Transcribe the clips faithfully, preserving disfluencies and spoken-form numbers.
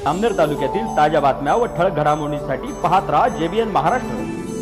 जामनेर तालुक्यातील ताज्या बातम्या व ठळक घडामोडींसाठी पाहत राहा जेबीएन महाराष्ट्र।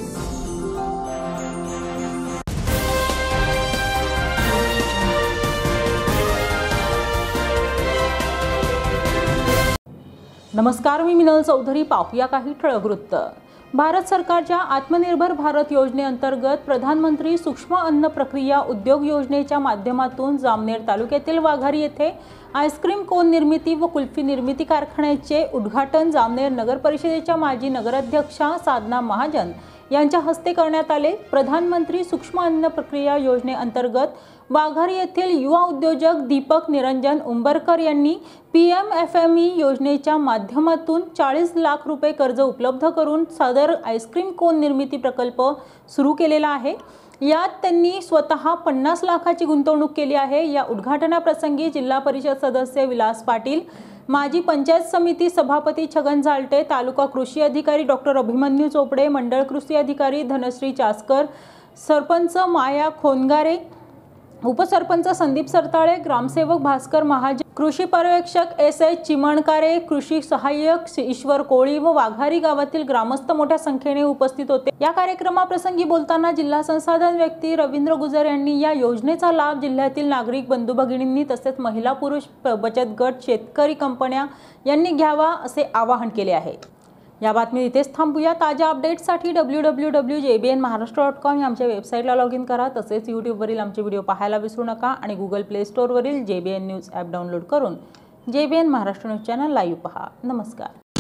नमस्कार, मी मिनल चौधरी। पाहूया काही ठळक वृत्त। भारत सरकारच्या आत्मनिर्भर भारत योजनेअंतर्गत प्रधानमंत्री सूक्ष्म अन्न प्रक्रिया उद्योग योजनेच्या माध्यमातून जामनेर तालुक्यातील वाघारी येथे आईस्क्रीम कोन निर्मिती व कुल्फी निर्मिती कारखान्याचे उद्घाटन जामनेर नगर परिषदेच्या माजी नगराध्यक्षा साधना महाजन यांच्या हस्ते करण्यात आले। प्रधानमंत्री सूक्ष्म अन्न प्रक्रिया योजनेअंतर्गत वाघारी येथील युवा उद्योजक दीपक निरंजन उंबरकर यांनी पीएम एफएमई योजनेच्या माध्यमातून चाळीस लाख रुपये कर्ज उपलब्ध करून सदर आईस्क्रीम कोन निर्मिती प्रकल्प सुरू केलेला आहे। यात त्यांनी स्वतः पन्नास लाखाची गुंतवणूक केली आहे। या उद्घाटनाप्रसंगी जिल्हा परिषद सदस्य विलास पाटील, माजी पंचायत समिती सभापती छगन झालटे, तालुका कृषी अधिकारी डॉक्टर अभिमन्यू चोपडे, मंडळ कृषी अधिकारी धनश्री चास्कर, सरपंच माया खोनगारे, उपसरपंच संदीप सरताळे, ग्रामसेवक भास्कर महाजन, कृषी पर्यवेक्षक एस एच चिमणकारे, कृषी सहाय्यक ईश्वर कोळी व वाघारी गावातील ग्रामस्थ मोठ्या संख्येने उपस्थित होते। या कार्यक्रमाप्रसंगी बोलताना जिल्हा संसाधन व्यक्ती रवींद्र गुजर यांनी या योजनेचा लाभ जिल्ह्यातील नागरिक बंधू भगिनींनी तसेच महिला पुरुष बचत गट, शेतकरी कंपन्या यांनी घ्यावा असे आवाहन केले आहे। या बातमी इथेच थांबूया। ताज्या अपडेट्ससाठी W W W dot J B N Maharashtra dot com या आमच्या वेबसाईटला लॉग इन करा। तसेच यूट्यूबवरील आमचे व्हिडिओ पाहायला विसरू नका आणि गुगल प्ले स्टोअरवरील J B N news app download करून J B N Maharashtra news channel live पहा। नमस्कार।